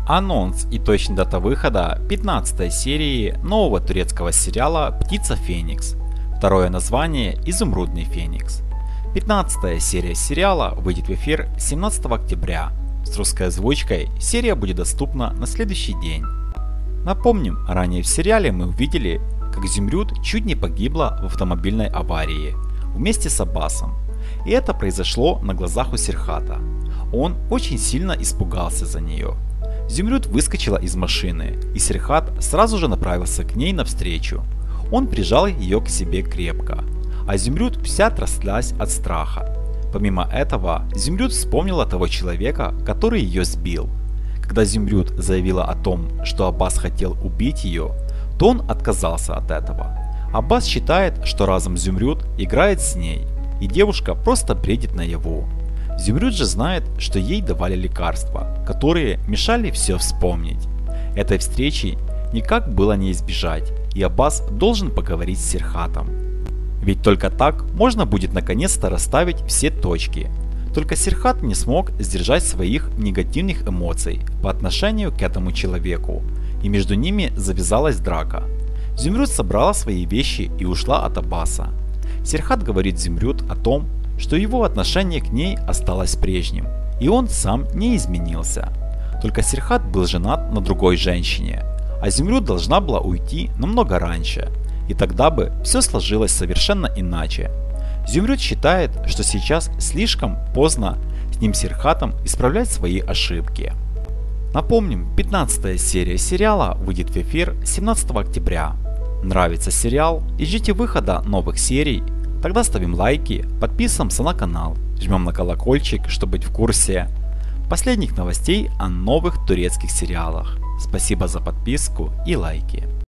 Анонс и точная дата выхода 15 серии нового турецкого сериала «Птица Феникс». Второе название «Изумрудный Феникс». 15 серия сериала выйдет в эфир 17 октября. С русской озвучкой серия будет доступна на следующий день. Напомним, ранее в сериале мы увидели, как Зümrüt чуть не погибла в автомобильной аварии вместе с Аббасом. И это произошло на глазах у Серхата. Он очень сильно испугался за нее. Зümrüt выскочила из машины, и Серхат сразу же направился к ней навстречу. Он прижал ее к себе крепко, а Зümrüt вся тряслась от страха. Помимо этого, Зümrüt вспомнила того человека, который ее сбил. Когда Зümrüt заявила о том, что Аббас хотел убить ее, то он отказался от этого. Аббас считает, что разум Зümrüt играет с ней, и девушка просто бредит наяву. Зümrüt же знает, что ей давали лекарства, которые мешали все вспомнить. Этой встречи никак было не избежать, и Аббас должен поговорить с Серхатом. Ведь только так можно будет наконец-то расставить все точки. Только Серхат не смог сдержать своих негативных эмоций по отношению к этому человеку, и между ними завязалась драка. Зümrüt собрала свои вещи и ушла от Аббаса. Серхат говорит Зümrüt о том, что его отношение к ней осталось прежним, и он сам не изменился. Только Серхат был женат на другой женщине, а Зümrüt должна была уйти намного раньше, и тогда бы все сложилось совершенно иначе. Зümrüt считает, что сейчас слишком поздно с ним Серхатом исправлять свои ошибки. Напомним, 15 серия сериала выйдет в эфир 17 октября. Нравится сериал и ждите выхода новых серий? Тогда ставим лайки, подписываемся на канал, жмем на колокольчик, чтобы быть в курсе последних новостей о новых турецких сериалах. Спасибо за подписку и лайки.